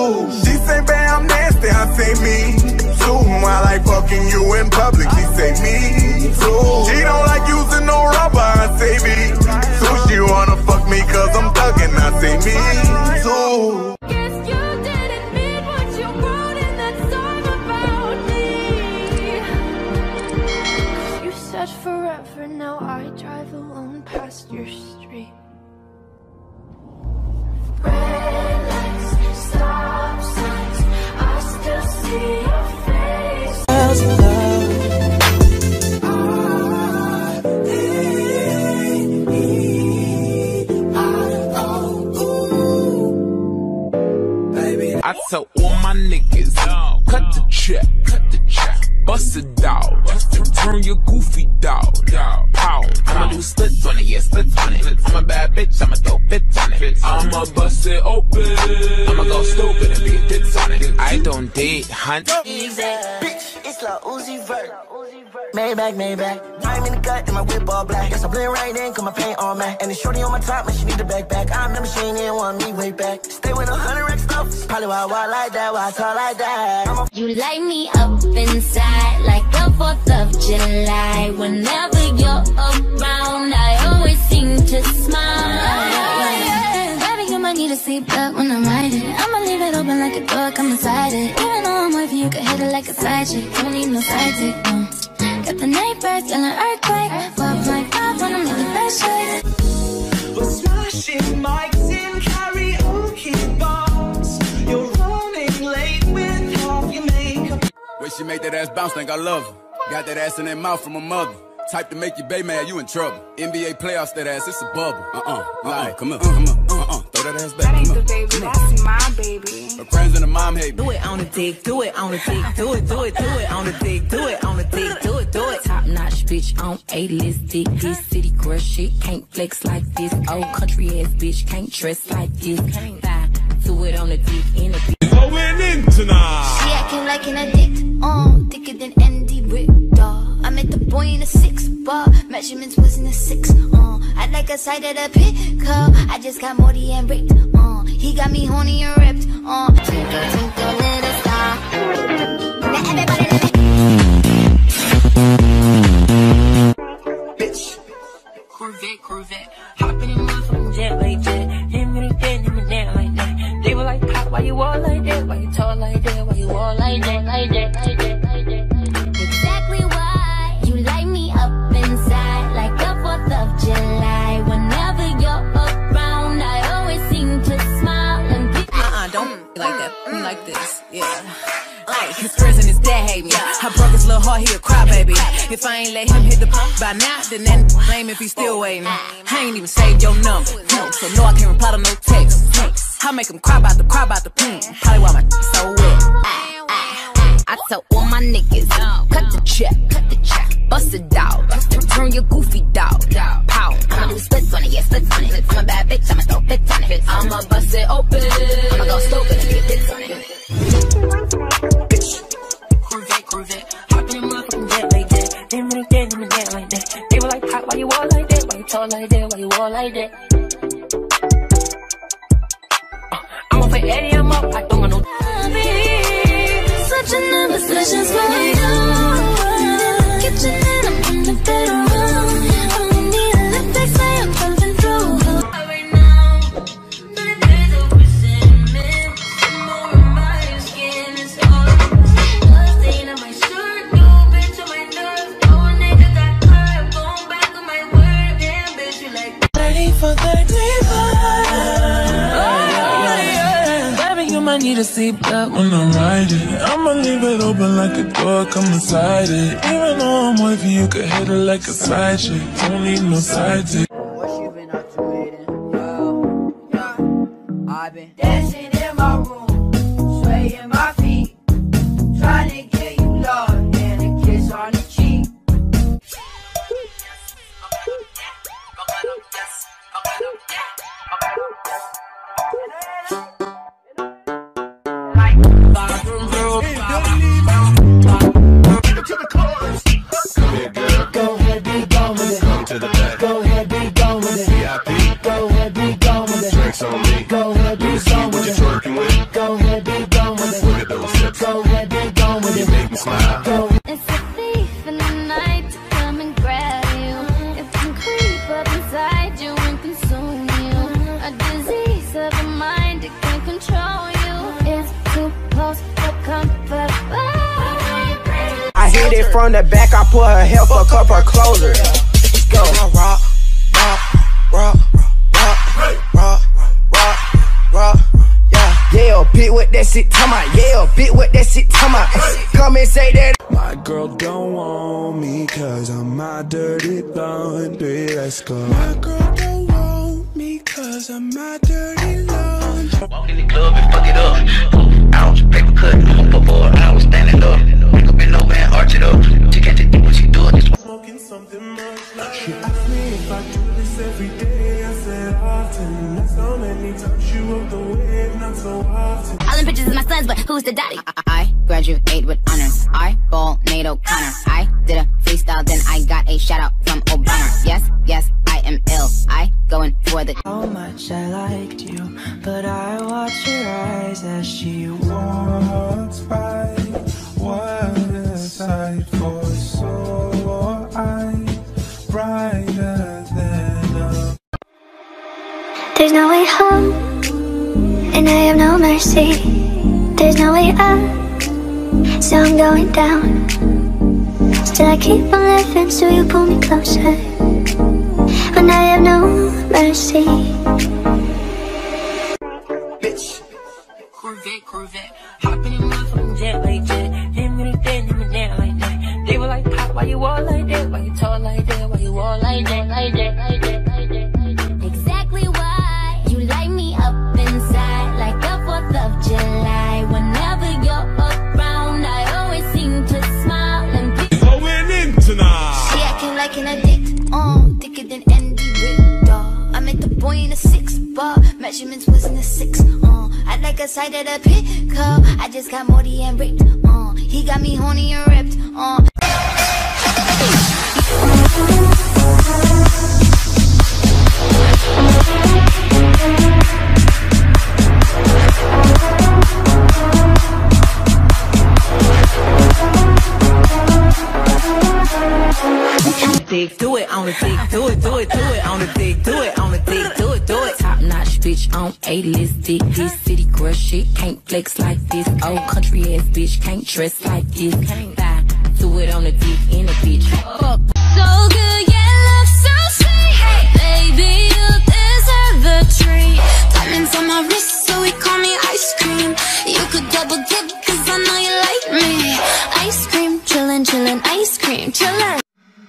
She say, babe, I'm nasty, I say me too. I like fucking you in public, she say me too. She don't like using no rubber, I say me too. She wanna fuck me cause I'm thuggin', I say me too. Forever now I drive alone past your street. Red lights, stop signs, I still see your face. I tell all my niggas, cut the check, bust it out, turn your goofy dog, pow. I'ma do splits on it, yeah, splits on it. I'm a bad bitch, I'ma throw fits on it. I'ma bust it open, I'ma go stupid and be a ditz on it. I don't date, hunt. Bitch, it's like Uzi Vert. Maybach. I'm in the gut and my whip all black. Guess I blend right in, cause my paint all matte. And the shorty on my top, man, she need the backpack. I remember she ain't want me way back. Stay with 100 racks stuff. Probably why I walk like that, why I talk like that. You light me up inside like the 4th of July. Whenever you're around, I always seem to smile. Baby, you might need a seatbelt when I'm riding. I'ma leave it open like a door, come inside it. Even though I'm with you, you can hit it like a side chick. Don't need no side chick, no. Got the neighbors yelling earthquake. 12.5 when I'm in the best shape. We're smashing mics in karaoke bars. You're running late with half your makeup. When she make that ass bounce, think I love her. Got that ass in that mouth from her mother. Type to make your bae mad, you in trouble. NBA playoffs, that ass, it's a bubble. Come on. Throw that ass back. That ain't the baby, that's my baby. Her friends and her mom hate me. Do it on the dick, do it on the dick, do it on the dick, do it on the dick, do it. Top notch bitch on A-list dick. This city girl shit can't flex like this. Old country ass bitch can't dress like this. Do it on the dick in a bitch. Going in tonight. She acting like an addict, thicker than Andy Richter. I met the boy in a 6-bar, measurements was in a 6. I like a side of the pickup. I just got Morty and raped. He got me horny and ripped. Twinkle, twinkle, little star. Now everybody let me. Bitch. Corvette. Hopping in my fucking jet like that. Him and that like that. They were like, pop, why you all like that? Why you tall like that? Why you all like that? Exactly why you light me up inside like the 4th of July. Whenever you're around, I always seem to smile and be don't be like that. Me like this, yeah. Like his friends and his dad hate me. I broke his little heart, he a crybaby. If I ain't let him hit the pump by now, then that blame if he still waiting. I ain't even saved your number, no, so no, I can't reply to no text. I make him cry about the probably why my so wet. I tell all my niggas, cut the check, bust it out, turn your goofy dog, pow. I'ma do splits on it, yeah, splits on it. I'm a bad bitch, I'ma throw fits on it. I'ma bust it open, I'ma go stupid and be a ditz on it. Corvette, hopping in my fucking jet like that. They really dead, them dead like that. They were like, pop, why you all like that? Why you tall like that? Why you all like that? I'ma put Eddie, I'm up, I don't want no. Such a nervous sessions when I know. Kitchen and I'm in the bedroom. I don't need a lip, they say I'm coming through. Right now, but the days of resentment, more of my skin is all. Stain on my shirt, new bitch on my nerves. Oh, nigga got hurt, going back on my word. Damn, bitch, you like 30 for 35. You might need a seatbelt when I'm riding. I'ma leave it open like a door, come inside it. Even though I'm with you, you can hit it like a side chick. Don't need no side chick. What you been up to lately? Yo, I've been dancing in my room, swaying my feet, trying to get you lost and a kiss on the cheek. Go ahead, be gone with it. Come to the back. Go ahead, be gone with it. VIP. Go ahead, be gone with it. Drinks on me. Go ahead, be gone with it. Go ahead, be from the back, I put her hair, fuck up her closer. Let's go. Rock, yeah, bitch, what that shit talking about? Yeah, bitch, what that shit talking about? Come and say that. My girl don't want me cause I'm my dirty laundry. Let's go. My girl don't want me cause I'm my dirty laundry. Walk in the club and fuck it up. 4 ounce paper cut for 4 hours standing up. Wake up in over and arch it up. She can't take what she doing. Smoking something much like she asked me if I do this every day. I said often. That's how many times you wrote the wave, not so often. All them pictures is my sons, but who's the daddy? I graduate with honors. I ball NATO Connor. I did a freestyle, then I got a shout out from Obama. Yes, I am ill. I going for the. How much I liked you, but I watch your eyes as she walks by. What a sight for sore eyes, brighter than a. There's no way home, and I have no mercy. There's no way up, so I'm going down. Still I keep on living, so you pull me closer. When I have no mercy. Bitch. Corvette. Hopping in my fucking jet like that. Him and that like that. They were like, Pop, why you all like that? Why you talk like that? Why you all like that? Exactly why you light me up inside like the 4th of July. Whenever you're around, I always seem to smile and be going in tonight. she acting like an addict, thicker than Andy Richter. I met the boy in a 6-bar, measurements was in a 6. I like a side of the pickup. I just got Morty and raped. He got me horny and ripped. Do it on the dick, do it on the dick, do it on the dick, do it. Top notch bitch on A-list dick. This city girl shit can't flex like this. Old country ass bitch can't dress like this. Can't buy, do it on the dick in a bitch. Fuck. So good, yeah, love so sweet. Baby, you deserve the treat. Diamonds on my wrist, so he call me ice cream. You could double dip, cause I know you like me. Ice cream, chillin', ice cream, chillin'.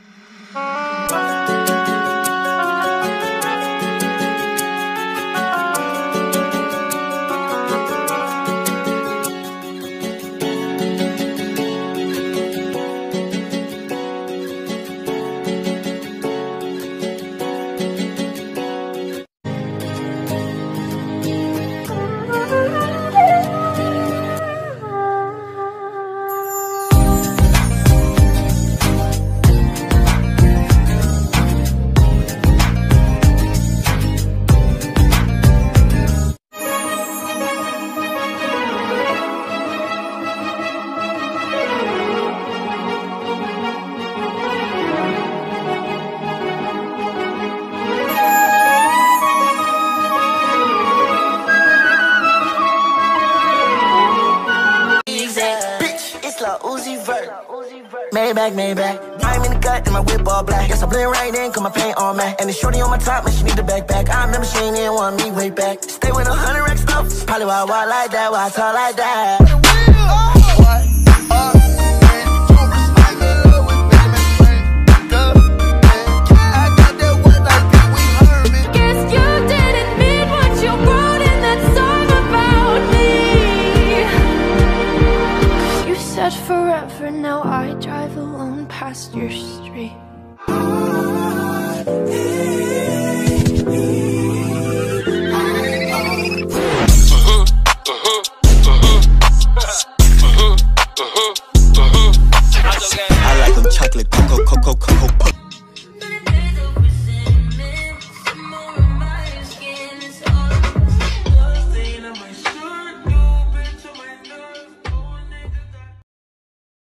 Maybach. I'm in the gut and my whip all black. Guess I blend right in, cause my paint all matte. And the shorty on my top, man, she need the backpack. I remember she ain't even want me way back. Stay with 100 racks stuff. Probably why I walk like that, why I talk like that. Guess you didn't mean what you wrote in that song about me. You said forever, now I drive alone past your street.